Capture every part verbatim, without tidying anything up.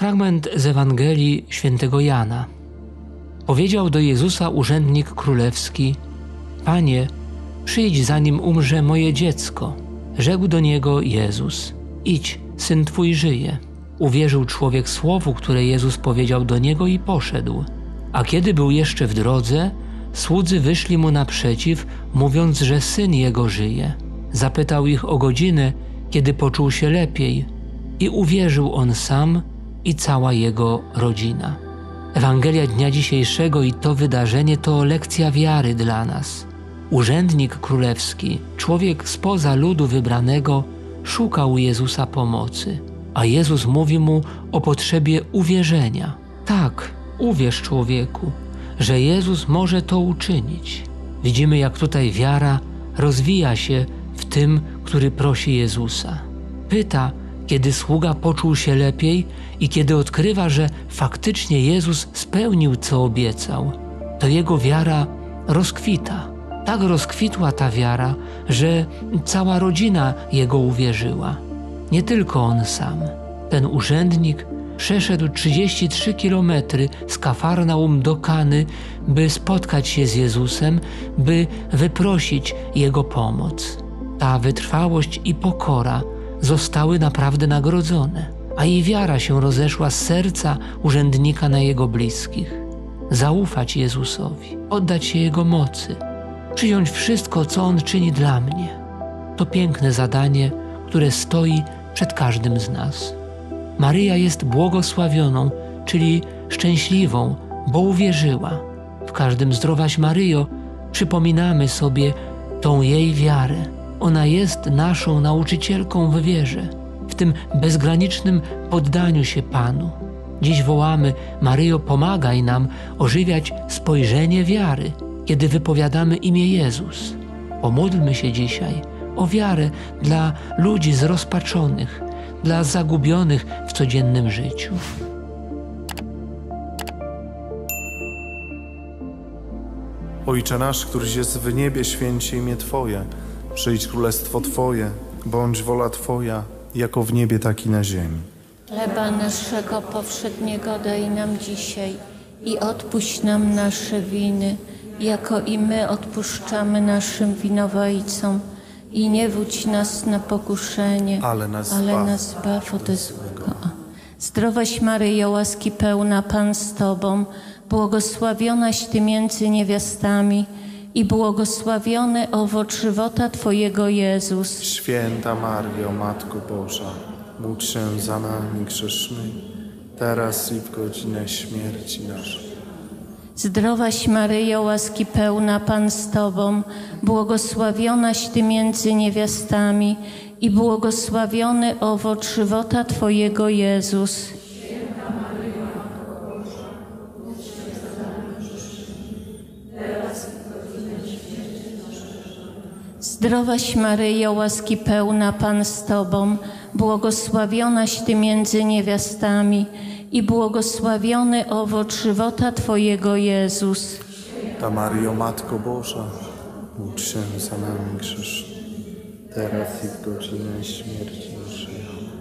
fragment z Ewangelii świętego Jana. Powiedział do Jezusa urzędnik królewski: Panie, przyjdź, zanim umrze moje dziecko. Rzekł do niego Jezus: Idź, syn twój żyje. Uwierzył człowiek słowu, które Jezus powiedział do niego, i poszedł. A kiedy był jeszcze w drodze, słudzy wyszli mu naprzeciw, mówiąc, że syn jego żyje. Zapytał ich o godzinę, kiedy poczuł się lepiej, i uwierzył on sam i cała jego rodzina. Ewangelia dnia dzisiejszego i to wydarzenie to lekcja wiary dla nas. Urzędnik królewski, człowiek spoza ludu wybranego, szukał Jezusa pomocy, a Jezus mówi mu o potrzebie uwierzenia. Tak, uwierz, człowieku, że Jezus może to uczynić. Widzimy, jak tutaj wiara rozwija się w tym, który prosi Jezusa. Pyta, kiedy sługa poczuł się lepiej i kiedy odkrywa, że faktycznie Jezus spełnił, co obiecał, to jego wiara rozkwita. Tak rozkwitła ta wiara, że cała rodzina jego uwierzyła. Nie tylko on sam. Ten urzędnik przeszedł trzydzieści trzy kilometry z Kafarnaum do Kany, by spotkać się z Jezusem, by wyprosić Jego pomoc. Ta wytrwałość i pokora zostały naprawdę nagrodzone, a i wiara się rozeszła z serca urzędnika na jego bliskich. Zaufać Jezusowi, oddać się Jego mocy, przyjąć wszystko, co On czyni dla mnie. To piękne zadanie, które stoi przed każdym z nas. Maryja jest błogosławioną, czyli szczęśliwą, bo uwierzyła. W każdym Zdrowaś Maryjo przypominamy sobie tą jej wiarę. Ona jest naszą nauczycielką w wierze, w tym bezgranicznym poddaniu się Panu. Dziś wołamy: Maryjo, pomagaj nam ożywiać spojrzenie wiary, kiedy wypowiadamy imię Jezus. Pomódlmy się dzisiaj o wiarę dla ludzi zrozpaczonych, dla zagubionych w codziennym życiu. Ojcze nasz, któryś jest w niebie, święć się imię Twoje. Przyjdź królestwo Twoje, bądź wola Twoja, jako w niebie, tak i na ziemi. Chleba naszego powszedniego daj nam dzisiaj i odpuść nam nasze winy, jako i my odpuszczamy naszym winowajcom. I nie wódź nas na pokuszenie, ale nas, ale zbaw. nas zbaw ode złego. Zdrowaś Maryjo, łaski pełna, Pan z Tobą, błogosławionaś Ty między niewiastami i błogosławiony owoc żywota Twojego, Jezus. Święta Maryjo, Matko Boża, módl się za nami grzesznymi, teraz i w godzinę śmierci naszej. Zdrowaś Maryjo, łaski pełna, Pan z Tobą, błogosławionaś Ty między niewiastami i błogosławiony owoc żywota Twojego, Jezus. Święta Maryjo, Matko Boża, módl się za nami grzesznymi, teraz i w godzinę śmierci naszej. Zdrowaś Maryjo, łaski pełna, Pan z Tobą, błogosławionaś Ty między niewiastami i błogosławiony owoc żywota Twojego, Jezus. Święta Maryjo, Matko Boża, módl się za nami grzesznymi, teraz i w godzinę śmierci naszej.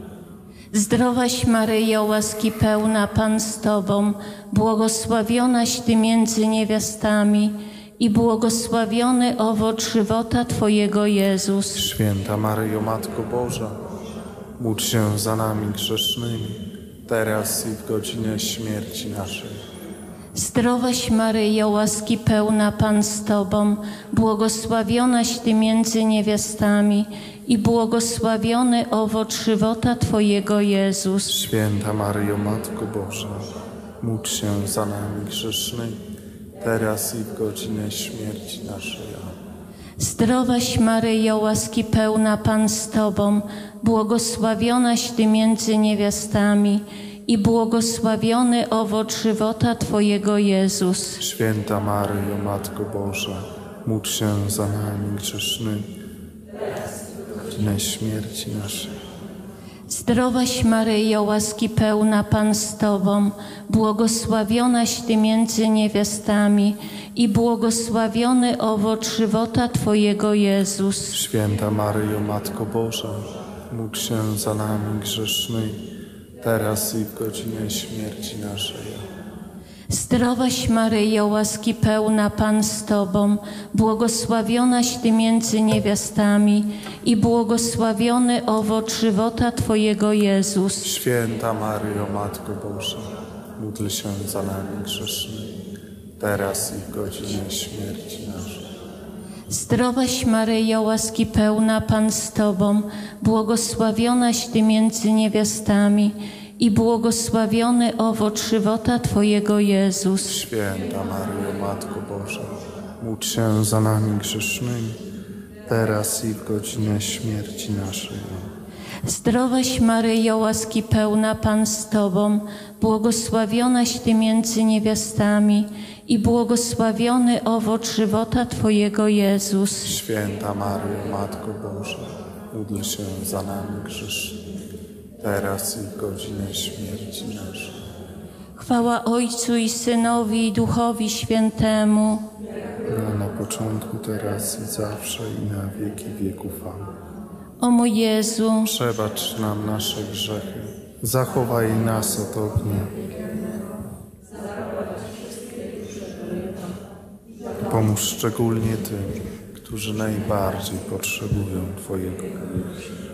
Zdrowaś Maryjo, łaski pełna, Pan z Tobą, błogosławionaś Ty między niewiastami i błogosławiony owoc żywota Twojego, Jezus. Święta Maryjo, Matko Boża, módl się za nami grzesznymi, teraz i w godzinę śmierci naszej. Zdrowaś Maryjo, łaski pełna, Pan z Tobą, błogosławionaś Ty między niewiastami i błogosławiony owoc żywota Twojego, Jezus. Święta Maryjo, Matko Boża, módl się za nami grzesznymi, teraz i w godzinę śmierci naszej. Zdrowaś Maryjo, łaski pełna, Pan z Tobą, błogosławionaś Ty między niewiastami i błogosławiony owoc żywota Twojego, Jezus. Święta Maryjo, Matko Boża, módl się za nami grzesznymi, teraz i w godzinę śmierci naszej. Zdrowaś Maryjo, łaski pełna, Pan z Tobą, błogosławionaś Ty między niewiastami i błogosławiony owoc żywota Twojego, Jezus. Święta Maryjo, Matko Boża, módl się za nami grzesznymi, teraz i w godzinę śmierci naszej. Zdrowaś Maryjo, łaski pełna, Pan z Tobą, błogosławionaś Ty między niewiastami i błogosławiony owoc żywota Twojego Jezus. Święta Maryjo, Matko Boża, módl się za nami grzesznymi, teraz i w godzinę śmierci naszej. Zdrowaś Maryjo, łaski pełna, Pan z Tobą, błogosławionaś Ty między niewiastami i błogosławiony owoc żywota Twojego Jezus. Święta Maryjo, Matko Boża, módl się za nami grzesznymi, teraz i w godzinę śmierci naszej. Zdrowaś Maryjo, łaski pełna, Pan z Tobą, błogosławionaś Ty między niewiastami i błogosławiony owoc żywota Twojego Jezus. Święta Maryjo, Matko Boża, módl się za nami grzesznymi, teraz i w godzinę śmierci naszej. Chwała Ojcu i Synowi i Duchowi Świętemu. No, na początku, teraz i zawsze i na wieki wieków. Amen. O mój Jezu, Przebacz nam nasze grzechy, zachowaj nas od ognia. Pomóż szczególnie tym, którzy najbardziej potrzebują Twojego miłosierdzia.